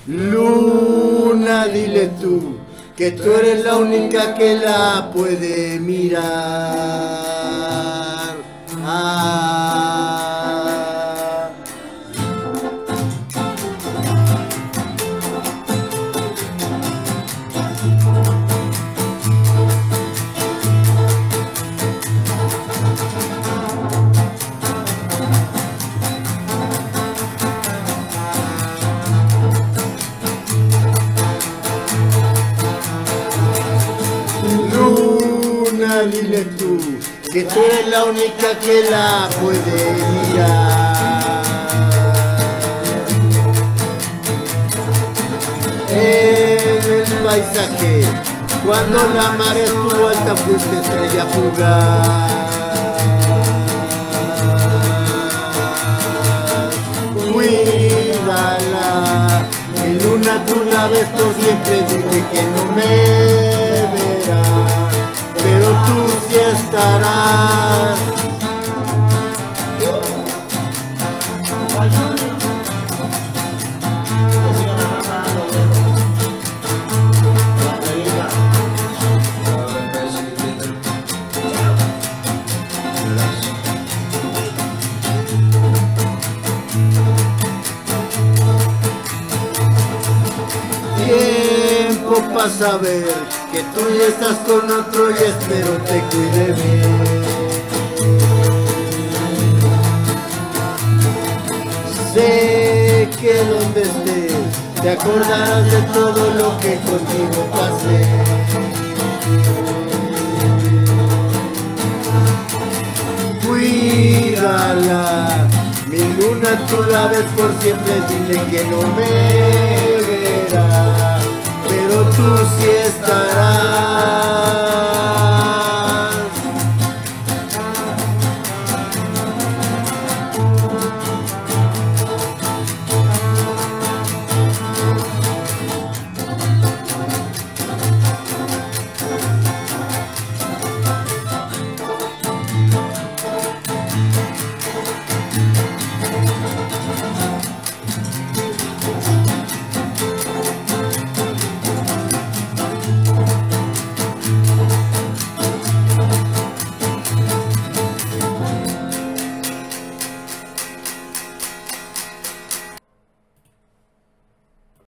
Luna, dile tú, que tú eres la única que la puede mirar. Luna, dile tú, que tú eres la única que la puede mirar. En el paisaje, cuando la marea estuvo alta, fuiste estrella fugaz. Cuídala, mi luna tú la ves por siempre, dile que no me verá, pero tú sí estarás. Tiempo para saber que tú ya estás con otro y espero te cuide bien. Sé que donde estés te acordarás de todo lo que contigo pasé. Cuídala, mi luna tú la ves por siempre, dile que no me